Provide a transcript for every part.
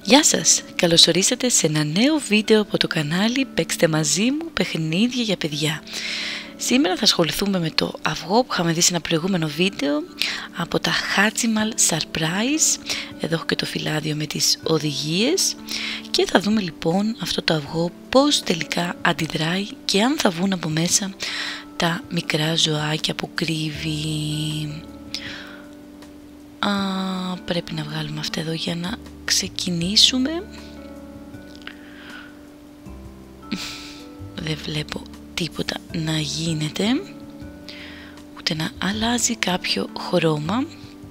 Γεια σας! Καλώς ορίσατε σε ένα νέο βίντεο από το κανάλι Παίξτε μαζί μου παιχνίδια για παιδιά. Σήμερα θα ασχοληθούμε με το αυγό που είχαμε δει σε ένα προηγούμενο βίντεο από τα Hatchimal Surprise. Εδώ έχω και το φυλάδιο με τις οδηγίες και θα δούμε λοιπόν αυτό το αυγό πώς τελικά αντιδράει και αν θα βγουν από μέσα τα μικρά ζωάκια που κρύβει. Πρέπει να βγάλουμε αυτά εδώ για να ξεκινήσουμε. Δεν βλέπω τίποτα να γίνεται, ούτε να αλλάζει κάποιο χρώμα.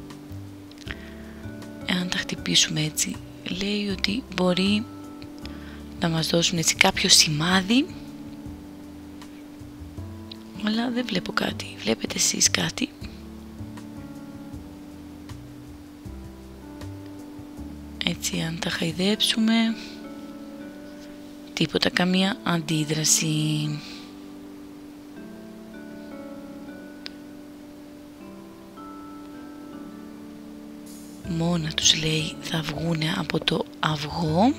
Εάν τα χτυπήσουμε έτσι, λέει ότι μπορεί να μας δώσουν έτσι κάποιο σημάδι, αλλά δεν βλέπω κάτι. Βλέπετε εσείς κάτι? Έτσι, αν τα χαϊδέψουμε, τίποτα, καμία αντίδραση. Μόνα τους λέει θα βγούνε από το αυγό.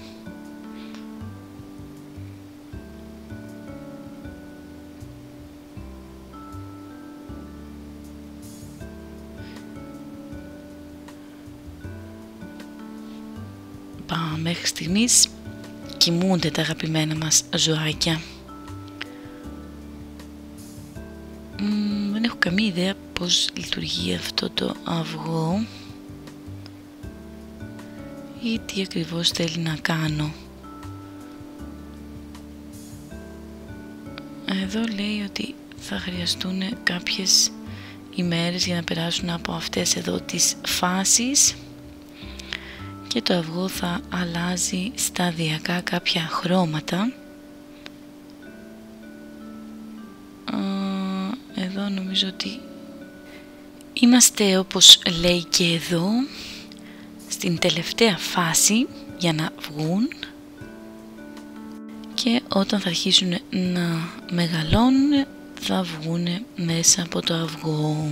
Μέχρι στιγμής κοιμούνται τα αγαπημένα μας ζωάκια. Δεν έχω καμία ιδέα πώς λειτουργεί αυτό το αυγό ή τι ακριβώς θέλει να κάνω. Εδώ λέει ότι θα χρειαστούν κάποιες ημέρες για να περάσουν από αυτές εδώ τις φάσεις και το αυγό θα αλλάζει σταδιακά κάποια χρώματα. Εδώ νομίζω ότι είμαστε, όπως λέει και εδώ, στην τελευταία φάση για να βγουν, και όταν θα αρχίσουν να μεγαλώνουν θα βγουν μέσα από το αυγό.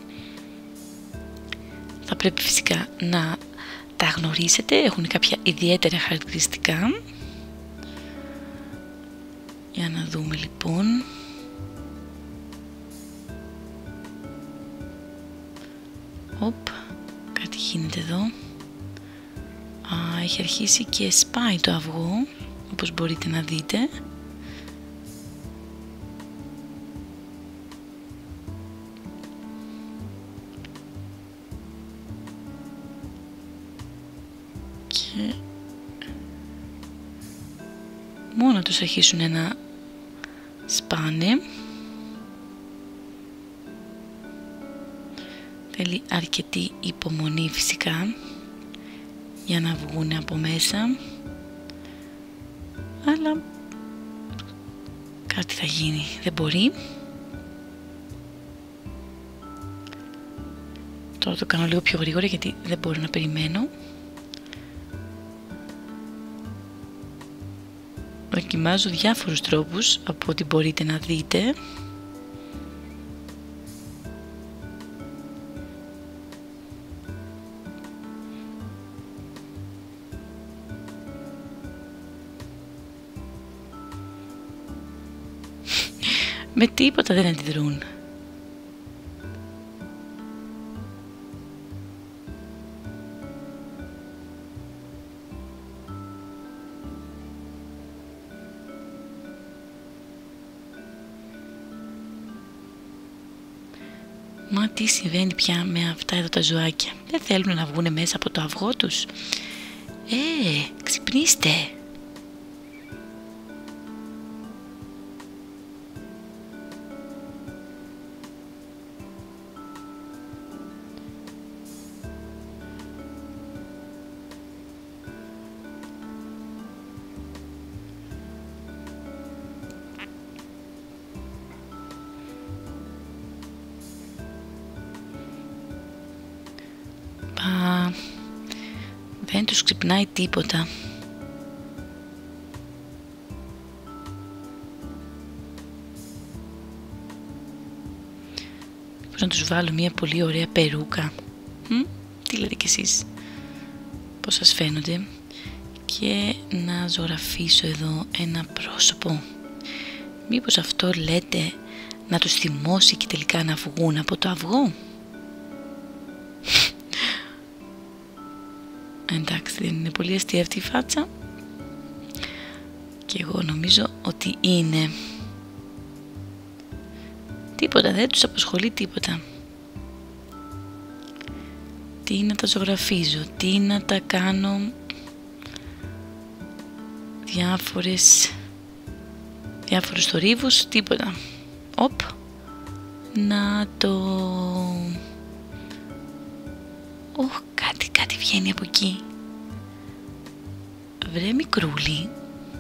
Θα πρέπει φυσικά να τα γνωρίσετε, έχουν κάποια ιδιαίτερα χαρακτηριστικά. Για να δούμε λοιπόν. Κάτι γίνεται εδώ. Έχει αρχίσει και σπάει το αυγό, όπως μπορείτε να δείτε. Και μόνο τους αρχίσουν να σπάνε. Θέλει αρκετή υπομονή φυσικά για να βγουν από μέσα, αλλά κάτι θα γίνει, δεν μπορεί. Τώρα το κάνω λίγο πιο γρήγορα γιατί δεν μπορώ να περιμένω. Δοκιμάζω διάφορους τρόπους από ό,τι μπορείτε να δείτε. Με τίποτα δεν αντιδρούν. Μα τι συμβαίνει πια με αυτά εδώ τα ζωάκια? Δεν θέλουν να βγουν μέσα από το αυγό τους? Ξυπνήστε! Δεν τους ξυπνάει τίποτα. Πώς να τους βάλω μια πολύ ωραία περούκα? Τι λέτε κι εσείς? Πώς σας φαίνονται? και να ζωγραφίσω εδώ ένα πρόσωπο. Μήπως αυτό λέτε να τους θυμώσει και τελικά να βγουν από το αυγό? Εντάξει, δεν είναι πολύ αστεία αυτή η φάτσα? Και εγώ νομίζω ότι είναι. Τίποτα, δεν τους απασχολεί τίποτα. Τι να τα ζωγραφίζω, τι να τα κάνω διάφορους θορύβους, τίποτα. Οπ, να το... κάτι βγαίνει από εκεί. Βρε μικρούλι,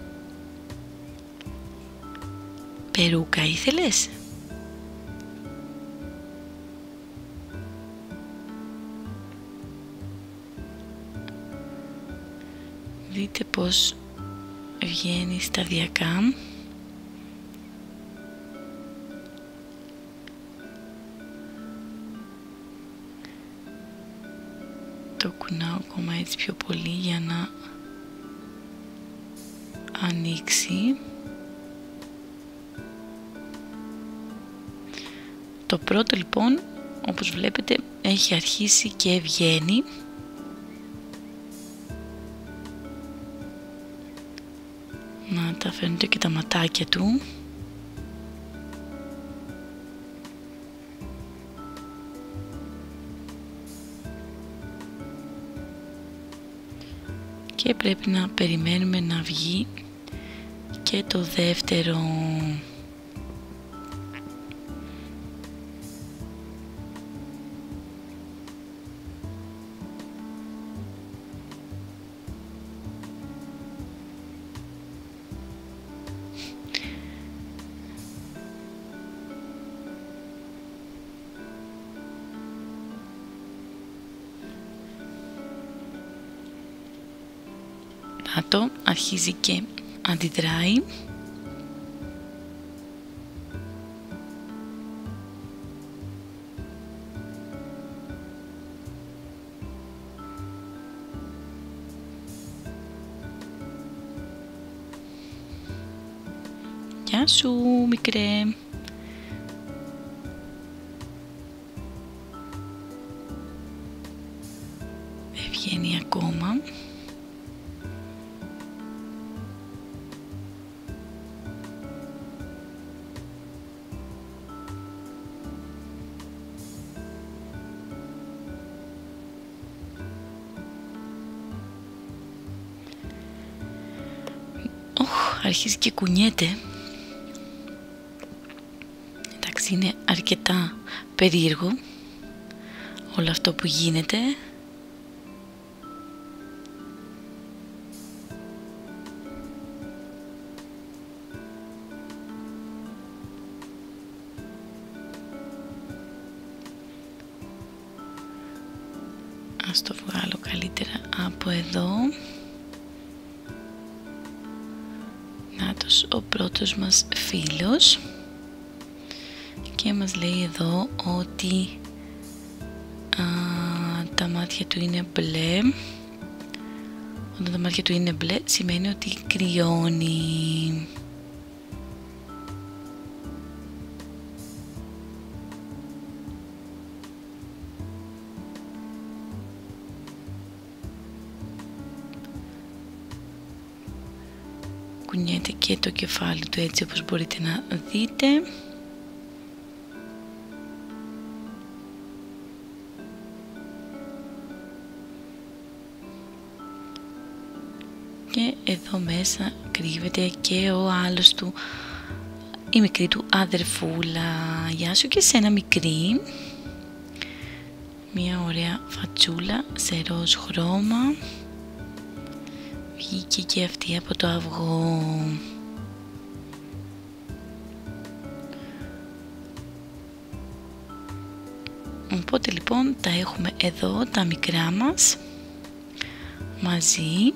περούκα ήθελες? Δείτε πως βγαίνει σταδιακά. Το κουνάω ακόμα έτσι πιο πολύ για να ανοίξει. Το πρώτο λοιπόν, όπως βλέπετε, έχει αρχίσει και βγαίνει. Να τα φαίνονται και τα ματάκια του. Και πρέπει να περιμένουμε να βγει και το δεύτερο. Το αρχίζει και αντιδράει. Γεια σου μικρέ. Βγαίνει ακόμα. Αρχίζει και κουνιέται. Εντάξει, είναι αρκετά περίεργο όλο αυτό που γίνεται. Ας το βγάλω καλύτερα από εδώ. Νάτος ο πρώτος μας φίλος και μας λέει εδώ ότι τα μάτια του είναι μπλε. Όταν τα μάτια του είναι μπλε σημαίνει ότι κρυώνει. Κουνιέται και το κεφάλι του έτσι όπως μπορείτε να δείτε. Και εδώ μέσα κρύβεται και ο άλλος του, η μικρή του αδερφούλα. Γεια σου και σένα μικρή. Μια ωραία φατσούλα σε ροζ χρώμα. Βγήκε και αυτή από το αυγό. Οπότε λοιπόν τα έχουμε εδώ τα μικρά μας μαζί.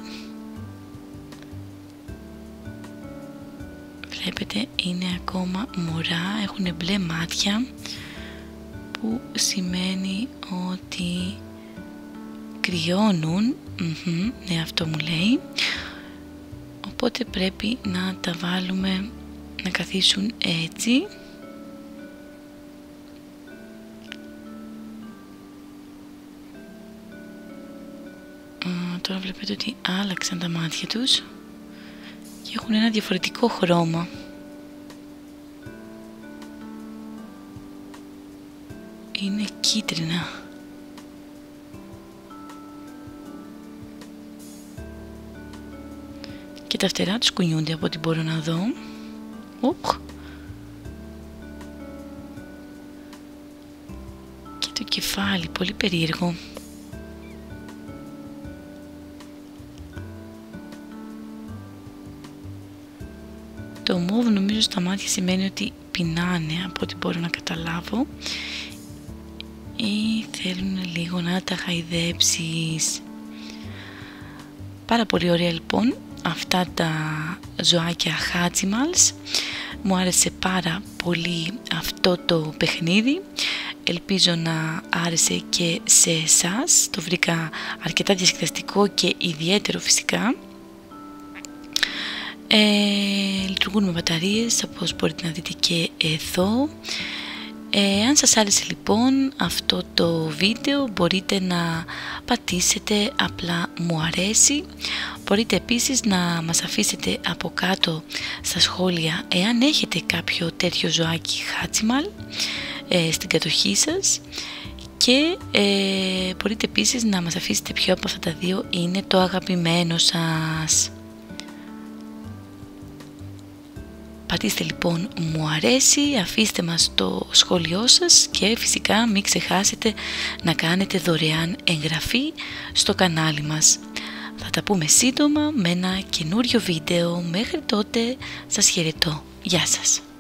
Βλέπετε είναι ακόμα μωρά, έχουν μπλε μάτια που σημαίνει ότι κρυώνουν. Ναι, αυτό μου λέει. οπότε πρέπει να τα βάλουμε να καθίσουν έτσι. Τώρα βλέπετε ότι άλλαξαν τα μάτια τους και έχουν ένα διαφορετικό χρώμα. Είναι κίτρινα. Και τα φτερά τους κουνιούνται από ό,τι μπορώ να δω. Και το κεφάλι, πολύ περίεργο. Το μόβ νομίζω στα μάτια σημαίνει ότι πεινάνε από ό,τι μπορώ να καταλάβω ή θέλουν λίγο να τα χαϊδέψεις. Πάρα πολύ ωραία λοιπόν αυτά τα ζωάκια Hatchimals. Μου άρεσε πάρα πολύ αυτό το παιχνίδι. Ελπίζω να άρεσε και σε εσάς. Το βρήκα αρκετά διασκεδαστικό και ιδιαίτερο φυσικά. Λειτουργούν με μπαταρίες, όπως μπορείτε να δείτε και εδώ. Αν σας άρεσε λοιπόν αυτό το βίντεο, μπορείτε να πατήσετε απλά μου αρέσει. Μπορείτε επίσης να μας αφήσετε από κάτω στα σχόλια εάν έχετε κάποιο τέτοιο ζωάκι Hatchimal στην κατοχή σας. Και μπορείτε επίσης να μας αφήσετε ποιο από αυτά τα δύο είναι το αγαπημένο σας. Πατήστε λοιπόν μου αρέσει, αφήστε μας το σχόλιο σας και φυσικά μην ξεχάσετε να κάνετε δωρεάν εγγραφή στο κανάλι μας. Θα τα πούμε σύντομα με ένα καινούριο βίντεο. Μέχρι τότε σας χαιρετώ. Γεια σας.